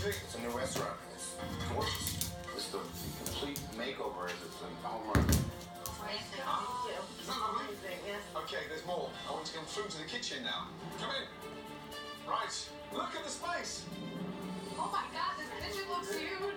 do you think? It's a new restaurant. It's gorgeous. It's the complete makeover as it's a home run. Is that lovely? Okay, there's more. I want to go through to the kitchen now. Come in. Right. Look at the space. Oh my God, this kitchen looks huge.